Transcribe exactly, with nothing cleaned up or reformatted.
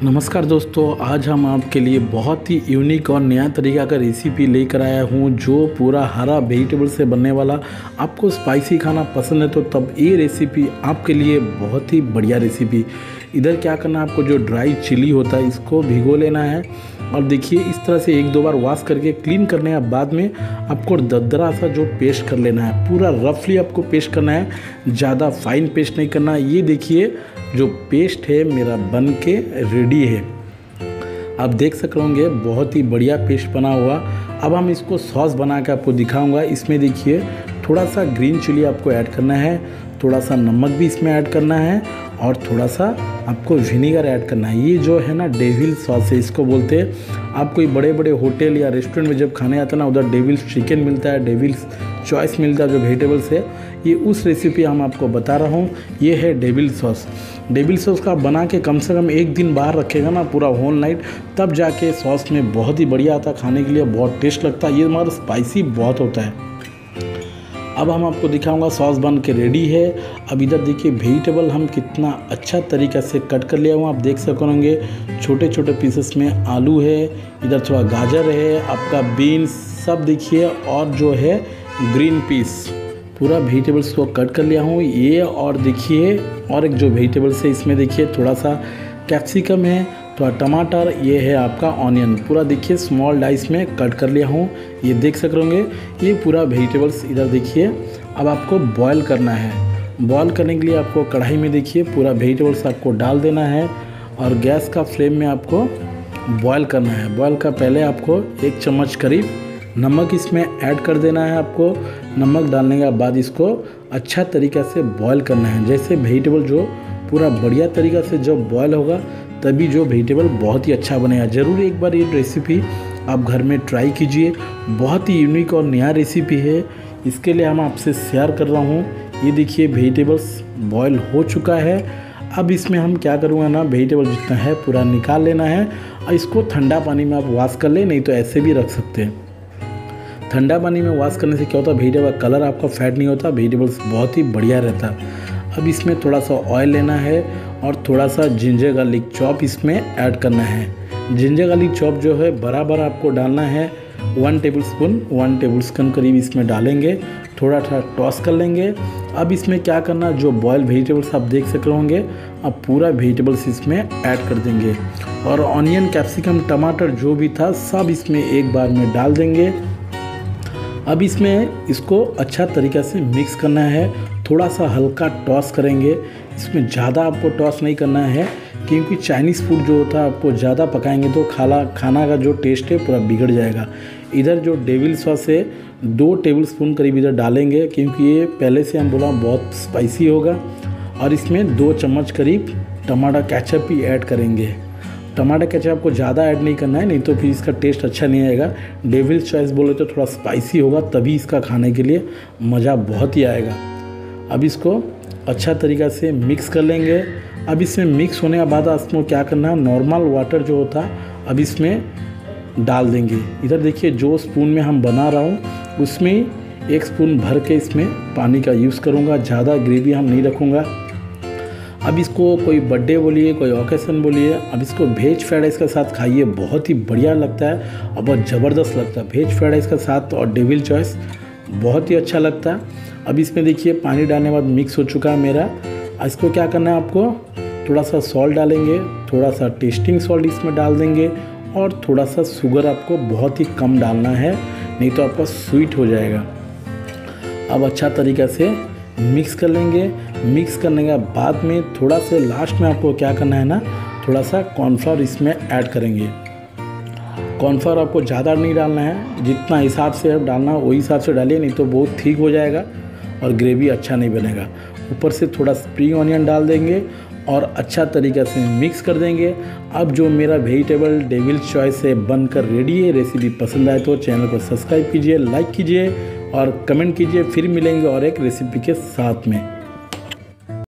नमस्कार दोस्तों, आज हम आपके लिए बहुत ही यूनिक और नया तरीका का रेसिपी लेकर आया हूँ जो पूरा हरा वेजिटेबल से बनने वाला। आपको स्पाइसी खाना पसंद है तो तब ये रेसिपी आपके लिए बहुत ही बढ़िया रेसिपी। इधर क्या करना है, आपको जो ड्राई चिली होता है इसको भिगो लेना है और देखिए इस तरह से एक दो बार वॉश करके क्लीन करने के बाद में आपको दरदरा सा जो पेस्ट कर लेना है। पूरा रफली आपको पेस्ट करना है, ज़्यादा फाइन पेस्ट नहीं करना। ये देखिए जो पेस्ट है मेरा बन के रेडी है, आप देख सक होंगे बहुत ही बढ़िया पेस्ट बना हुआ। अब हम इसको सॉस बना के आपको दिखाऊंगा। इसमें देखिए थोड़ा सा ग्रीन चिली आपको ऐड करना है, थोड़ा सा नमक भी इसमें ऐड करना है और थोड़ा सा आपको विनीगर ऐड करना है। ये जो है ना डेविल सॉस है, इसको बोलते हैं। आप कोई बड़े बड़े होटल या रेस्टोरेंट में जब खाने आता है ना, उधर डेविल्स चिकन मिलता है, डेविल्स चॉइस मिलता है जो वेजिटेबल्स है, ये उस रेसिपी हम आपको बता रहा हूँ। ये है डेविल सॉस। डेविल सॉस का बना के कम से कम एक दिन बाहर रखेगा ना पूरा होल नाइट, तब जाके सॉस में बहुत ही बढ़िया आता है, खाने के लिए बहुत टेस्ट लगता है। ये हमारा स्पाइसी बहुत होता है। अब हम आपको दिखाऊंगा सॉस बन के रेडी है। अब इधर देखिए वेजिटेबल हम कितना अच्छा तरीक़ा से कट कर लिया हूँ, आप देख सकोगे छोटे छोटे पीसेस में आलू है, इधर थोड़ा गाजर है, आपका बीन्स सब देखिए, और जो है ग्रीन पीस, पूरा वेजिटेबल्स को कट कर लिया हूँ ये। और देखिए और एक जो वेजिटेबल्स है इसमें देखिए थोड़ा सा कैप्सिकम है, थोड़ा टमाटर, ये है आपका ऑनियन, पूरा देखिए स्मॉल डाइस में कट कर लिया हूँ। ये देख सक होंगे ये पूरा वेजिटेबल्स इधर देखिए। अब आपको बॉयल करना है। बॉयल करने के लिए आपको कढ़ाई में देखिए पूरा वेजिटेबल्स आपको डाल देना है और गैस का फ्लेम में आपको बॉयल करना है। बॉयल का पहले आपको एक चम्मच करीब नमक इसमें ऐड कर देना है। आपको नमक डालने के बाद इसको अच्छा तरीक़ा से बॉयल करना है। जैसे वेजिटेबल जो पूरा बढ़िया तरीक़ा से जब बॉयल होगा तभी जो वेजिटेबल बहुत ही अच्छा बनेगा। ज़रूर एक बार ये रेसिपी आप घर में ट्राई कीजिए, बहुत ही यूनिक और नया रेसिपी है, इसके लिए हम आपसे शेयर कर रहा हूँ। ये देखिए वेजिटेबल्स बॉयल हो चुका है। अब इसमें हम क्या करूँगा ना, वेजिटेबल जितना है पूरा निकाल लेना है और इसको ठंडा पानी में आप वॉश कर लें, नहीं तो ऐसे भी रख सकते हैं। ठंडा पानी में वॉश करने से क्या होता है, वेजिटेबल कलर आपका फैट नहीं होता, वेजिटेबल्स बहुत ही बढ़िया रहता है। अब इसमें थोड़ा सा ऑयल लेना है और थोड़ा सा जिंजर गार्लिक चॉप इसमें ऐड करना है। जिंजर गार्लिक चॉप जो है बराबर आपको डालना है, one tablespoon one tablespoon करीब इसमें डालेंगे, थोड़ा थोड़ा टॉस कर लेंगे। अब इसमें क्या करना, जो बॉयल वेजिटेबल्स आप देख सक रहे होंगे, अब पूरा वेजिटेबल्स इसमें ऐड कर देंगे और ऑनियन कैप्सिकम टमाटर जो भी था सब इसमें एक बार में डाल देंगे। अब इसमें इसको अच्छा तरीक़ा से मिक्स करना है, थोड़ा सा हल्का टॉस करेंगे। इसमें ज़्यादा आपको टॉस नहीं करना है क्योंकि चाइनीज़ फूड जो होता है आपको ज़्यादा पकाएंगे तो खाना खाना का जो टेस्ट है पूरा बिगड़ जाएगा। इधर जो डेविल सॉस है दो टेबल स्पून करीब इधर डालेंगे क्योंकि ये पहले से हम बोला बहुत स्पाइसी होगा। और इसमें दो चम्मच करीब टमाटर केचप भी ऐड करेंगे। टमाटर केचप आपको ज़्यादा ऐड नहीं करना है, नहीं तो फिर इसका टेस्ट अच्छा नहीं आएगा। डेविल चॉइस बोले तो थोड़ा स्पाइसी होगा, तभी इसका खाने के लिए मज़ा बहुत ही आएगा। अब इसको अच्छा तरीक़ा से मिक्स कर लेंगे। अब इसमें मिक्स होने के बाद इसमें क्या करना है, नॉर्मल वाटर जो होता है अब इसमें डाल देंगे। इधर देखिए जो स्पून में हम बना रहा हूँ उसमें एक स्पून भर के इसमें पानी का यूज़ करूँगा, ज़्यादा ग्रेवी हम नहीं रखूँगा। अब इसको कोई बर्थडे बोलिए, कोई ओकेशन बोलिए, अब इसको वेज फ्राइड राइस के साथ खाइए, बहुत ही बढ़िया लगता है और बहुत ज़बरदस्त लगता है। वेज फ्राइड राइस के साथ और डेविल चॉइस बहुत ही अच्छा लगता है। अब इसमें देखिए पानी डालने के बाद मिक्स हो चुका है मेरा। इसको क्या करना है, आपको थोड़ा सा सॉल्ट डालेंगे, थोड़ा सा टेस्टिंग सॉल्ट इसमें डाल देंगे और थोड़ा सा शुगर आपको बहुत ही कम डालना है, नहीं तो आपका स्वीट हो जाएगा। अब अच्छा तरीक़ा से मिक्स कर लेंगे। मिक्स करने के बाद में थोड़ा से लास्ट में आपको क्या करना है ना, थोड़ा सा कॉर्नफ्लावर इसमें ऐड करेंगे। कॉर्नफ्लावर आपको ज़्यादा नहीं डालना है, जितना हिसाब से आप डालना वही हिसाब से डालिए, नहीं तो बहुत ठीक हो जाएगा और ग्रेवी अच्छा नहीं बनेगा। ऊपर से थोड़ा स्प्रिंग ऑनियन डाल देंगे और अच्छा तरीक़ा से मिक्स कर देंगे। अब जो मेरा वेजिटेबल डेविल चॉइस है बनकर रेडी है। रेसिपी पसंद आए तो चैनल को सब्सक्राइब कीजिए, लाइक कीजिए और कमेंट कीजिए। फिर मिलेंगे और एक रेसिपी के साथ में।